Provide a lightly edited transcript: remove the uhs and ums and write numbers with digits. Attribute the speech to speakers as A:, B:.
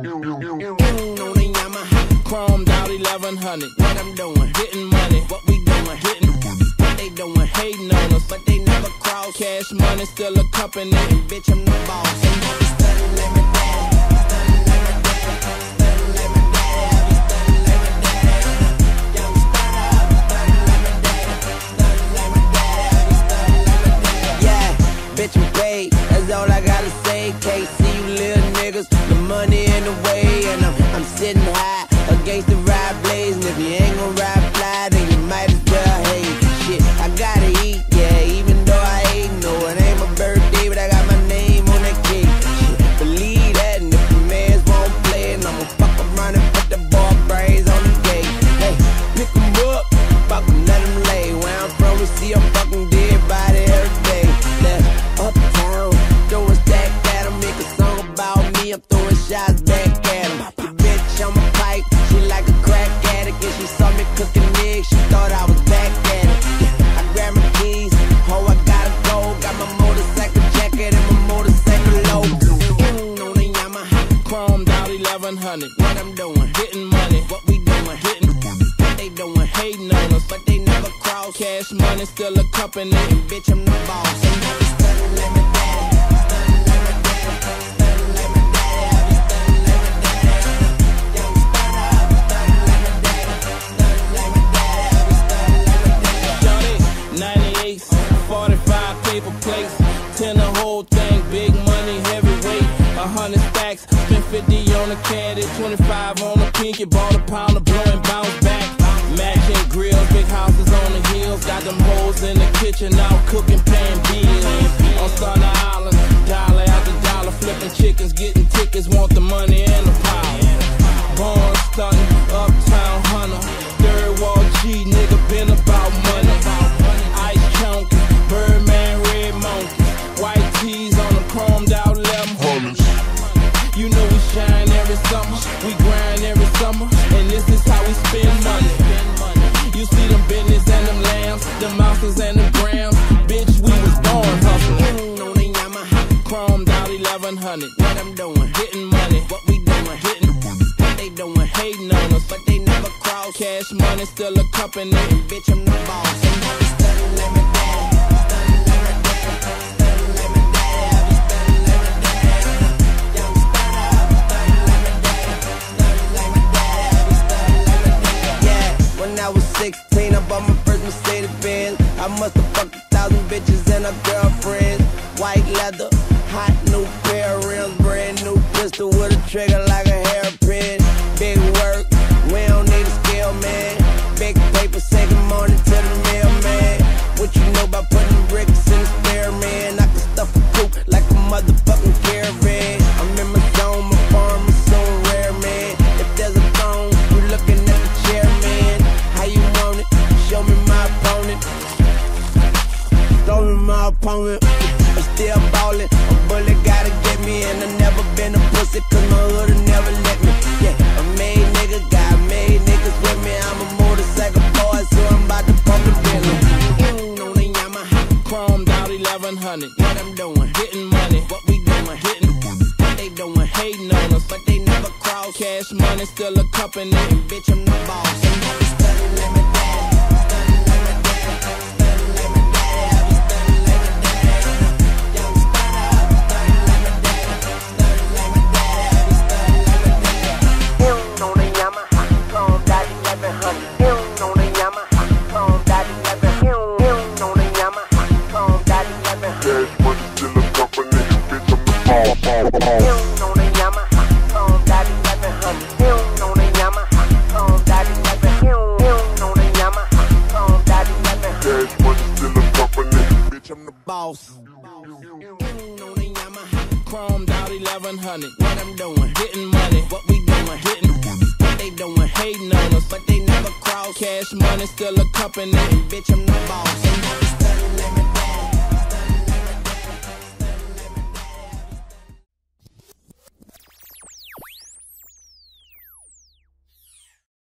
A: On the Yamaha, chromed out 1100. What I'm doing, getting money. What we doing, getting money. What they doing, hating on us, but they never cross. Cash money still a company, and bitch I'm the boss. And I be studying like my daddy, studying like my daddy, studying like my daddy. I be studying like my daddy. Young starter, I be studying like my daddy, studying like my daddy. I be studying like my daddy. Yeah, bitch I'm paid, that's all I gotta say. Can't see you little niggas, the money in the way, and I'm sitting high against the ride blaze. And if you ain't gon' ride fly, then you might as well hate. Shit, I gotta eat, yeah, even though I ain't. No, it ain't my birthday, but I got my name on that cake. Shit, believe that, and if the mans won't play, and I'ma fuck around and put the ball brains on the gate. Hey, pick 'em up, fuck 'em, let 'em lay. Where I'm from, we see a fucking dead body every day. Left uptown, throwing stack at 'em, make a song about me, I'm throwing shots back at 'em. Your bitch on my pipe, she like a crack addict, and she saw me cooking eggs, she thought I was back at it. I grabbed my keys, oh I gotta go, got my motorcycle jacket and my motorcycle logo. On the Yamaha, chromed out 1100. What I'm doing, getting money. What we doing, getting money. What they doing, hating on us, but they never cross. Cash money still a company, and bitch I'm the boss. And I be studying like my daddy, studying like my daddy, studying like my daddy. I be studying like my daddy. Young starter, I be studying like my daddy, studying like my daddy. I be studying like my daddy. Johnny, 98s, 45 paper plates, 10 the whole thing, big money, heavyweight, 100 stacks, spent 50 on the caddy, 25 on the pinky, bought a pound of blow and bounce back. Matching grills, big houses on the hills, got them hoes in the kitchen, out cooking, paying bills. On Thunder Island, dollar after dollar, flipping chickens, getting tickets, want the money and the power. Born stunting, uptown hunter, third wall G, nigga been about money. Ice chunky, Birdman, red monkey, white tees on the chromed out 1100. You know we shine every summer, we grind every summer, and this is how we spend money. You see them business and them lambs, them mountains and them grams, bitch we was born hustling. On the Yamaha, chromed out 1100. What I'm doing, getting money. What we doing, getting money. What they doing, hating on us, but they never cross. Cash money still a company, and bitch I'm the boss. And I be studying like my daddy, studying like my daddy, studying like my daddy. I be studying like my daddy. Young starter, I be studying like my daddy, studying like my daddy. I be studying like my daddy. Yeah, when I was 16, I bought my first Mercedes Benz. I must have fucked 1,000 bitches and her girlfriends. White leather, hot new pair of rims, brand new pistol with a trigger like a hairpin. Big work, we don't need a scale, man. Big paper, say good morning to the mailman. What you know about putting bricks in the spare, man? I can stuff a coupe like a motherfucking caravan. I'm in my zone, my farm is so rare, man. If there's a phone, you looking at the chair, man. How you want it? Show me my opponent. Show me my opponent. I'm still ballin', a bullet gotta get me, and I never been a pussy, cause my hood'll never let me. Yeah, a made nigga, got made niggas with me. I'm a motorcycle boy, so I'm about to pump the Bentley. On the Yamaha, chromed out 1100. What I'm doing, getting money. What we doing, getting money. What they doing, hating on us, but they never cross. Cash money still a company, and bitch I'm the boss. And I be studying like my daddy, studying like my daddy, studying like my daddy. I be studying like my daddy. Young starter, I be studying like my daddy, studying like my daddy. I be studying like my daddy. On the Yamaha, chromed out 1100. On the Yamaha, chromed out 1100. On the Yamaha, chromed out 1100.
B: Cash money still a company, bitch I'm the boss.
A: On the Yamaha, chromed out 1100. On the Yamaha, chromed out 1100. On the Yamaha, chromed out 1100.
B: Cash money still a company, bitch I'm the
A: boss. On the Yamaha, chromed out 1100. What I'm doing, getting money. What we doing, getting money. What they doing, hating on us, but they never cross. Cash money still a company, and bitch I'm the boss. And I be studying like my